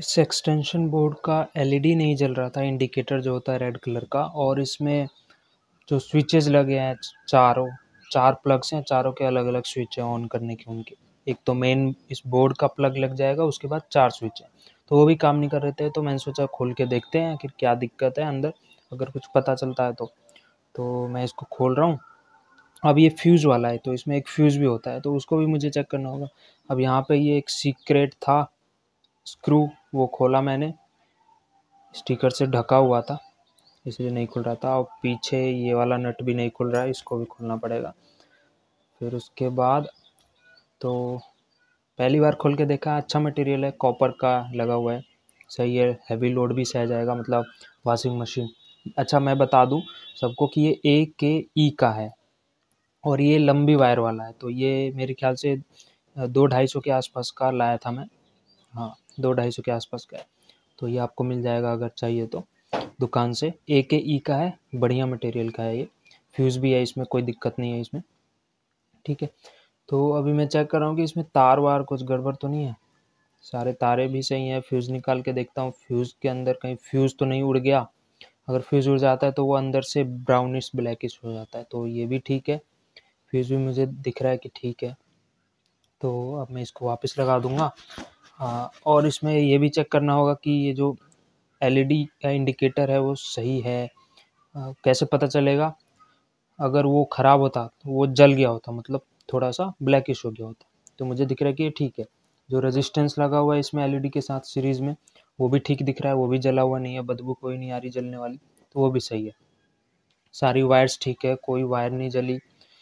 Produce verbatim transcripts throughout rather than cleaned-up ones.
इस extension board का LED नहीं जल रहा था, इंडिकेटर जो होता है रेड कलर का, और इसमें जो स्विचेस लगे हैं चारों चार प्लग्स हैं, चारों के अलग अलग स्विच हैं ऑन करने के उनके। एक तो मेन इस बोर्ड का प्लग लग जाएगा, उसके बाद चार स्विच हैं, तो वो भी काम नहीं कर रहे थे। तो मैंने सोचा खोल के देखते हैं कि क्या दिक्कत है अंदर, अगर कुछ पता चलता है तो तो मैं इसको खोल रहा हूँ। अब ये फ्यूज़ वाला है, तो इसमें एक फ्यूज़ भी होता है, तो उसको भी मुझे चेक करना होगा। अब यहाँ पे ये एक सीक्रेट था स्क्रू, वो खोला मैंने, स्टिकर से ढका हुआ था इसलिए नहीं खुल रहा था। और पीछे ये वाला नट भी नहीं खुल रहा है, इसको भी खोलना पड़ेगा। फिर उसके बाद तो पहली बार खोल के देखा, अच्छा मटेरियल है, कॉपर का लगा हुआ है, सही है, हैवी लोड भी सह जाएगा, मतलब वॉशिंग मशीन। अच्छा मैं बता दूं सबको कि ये ए के ई का है और ये लंबी वायर वाला है, तो ये मेरे ख्याल से दो ढाई सौ के आसपास का लाया था मैं। हाँ, दो ढाई सौ के आसपास का है, तो ये आपको मिल जाएगा अगर चाहिए तो दुकान से। ए के ई का है, बढ़िया मटेरियल का है ये, फ्यूज़ भी है इसमें, कोई दिक्कत नहीं है इसमें, ठीक है। तो अभी मैं चेक कर रहा हूँ कि इसमें तार वार कुछ गड़बड़ तो नहीं है, सारे तारे भी सही हैं। फ्यूज़ निकाल के देखता हूँ, फ्यूज़ के अंदर कहीं फ्यूज़ तो नहीं उड़ गया। अगर फ्यूज़ उड़ जाता है तो वो अंदर से ब्राउनिश ब्लैकिश हो जाता है, तो ये भी ठीक है। फ्यूज़ भी मुझे दिख रहा है कि ठीक है, तो अब मैं इसको वापस लगा दूंगा। हाँ, और इसमें ये भी चेक करना होगा कि ये जो एलईडी का इंडिकेटर है वो सही है। आ, कैसे पता चलेगा? अगर वो ख़राब होता तो वो जल गया होता, मतलब थोड़ा सा ब्लैकिश हो गया होता। तो मुझे दिख रहा है कि ये ठीक है। जो रेजिस्टेंस लगा हुआ है इसमें एलईडी के साथ सीरीज़ में, वो भी ठीक दिख रहा है, वो भी जला हुआ नहीं है, बदबू कोई नहीं आ रही जलने वाली, तो वो भी सही है। सारी वायर्स ठीक है, कोई वायर नहीं जली।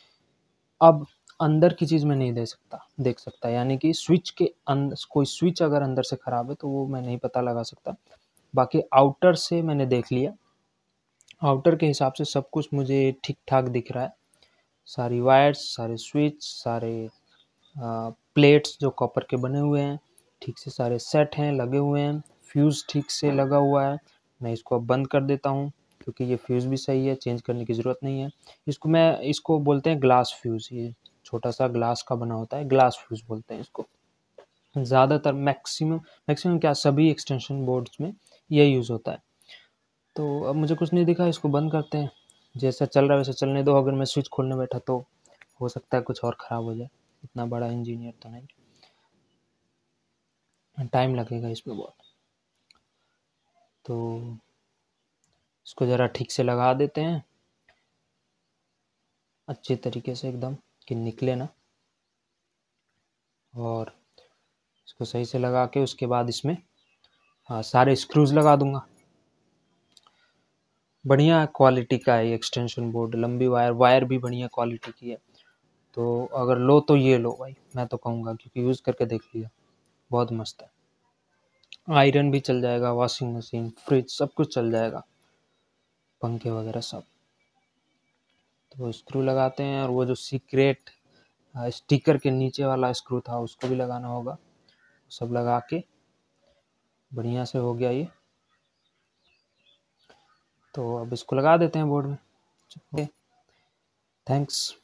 अब अंदर की चीज़ मैं नहीं दे सकता देख सकता, यानी कि स्विच के अंदर कोई स्विच अगर अंदर से ख़राब है तो वो मैं नहीं पता लगा सकता। बाकी आउटर से मैंने देख लिया, आउटर के हिसाब से सब कुछ मुझे ठीक ठाक दिख रहा है। सारी वायर्स, सारे स्विच, सारे प्लेट्स जो कॉपर के बने हुए हैं ठीक से सारे सेट हैं, लगे हुए हैं। फ्यूज़ ठीक से लगा हुआ है। मैं इसको अब बंद कर देता हूँ क्योंकि ये फ्यूज़ भी सही है, चेंज करने की ज़रूरत नहीं है। इसको मैं इसको बोलते हैं ग्लास फ्यूज़, ये छोटा सा ग्लास का बना होता है, ग्लास फ्यूज़ बोलते हैं इसको। ज़्यादातर मैक्सिमम मैक्सिमम क्या सभी एक्सटेंशन बोर्ड्स में ये यूज़ होता है। तो अब मुझे कुछ नहीं दिखा, इसको बंद करते हैं। जैसा चल रहा है वैसा चलने दो, अगर मैं स्विच खोलने बैठा तो हो सकता है कुछ और ख़राब हो जाए, इतना बड़ा इंजीनियर तो नहीं, टाइम लगेगा इसमें बहुत। तो इसको ज़रा ठीक से लगा देते हैं अच्छे तरीके से एकदम, कि निकले ना। और इसको सही से लगा के उसके बाद इसमें हाँ सारे स्क्रूज लगा दूंगा। बढ़िया क्वालिटी का है ये एक्सटेंशन बोर्ड, लंबी वायर वायर भी बढ़िया क्वालिटी की है। तो अगर लो तो ये लो भाई, मैं तो कहूँगा, क्योंकि यूज़ करके देख लिया, बहुत मस्त है। आयरन भी चल जाएगा, वॉशिंग मशीन, फ्रिज, सब कुछ चल जाएगा, पंखे वगैरह सब। तो स्क्रू लगाते हैं, और वो जो सीक्रेट स्टिकर के नीचे वाला स्क्रू था उसको भी लगाना होगा। सब लगा के बढ़िया से हो गया ये। तो अब इसको लगा देते हैं बोर्ड में। थैंक्स।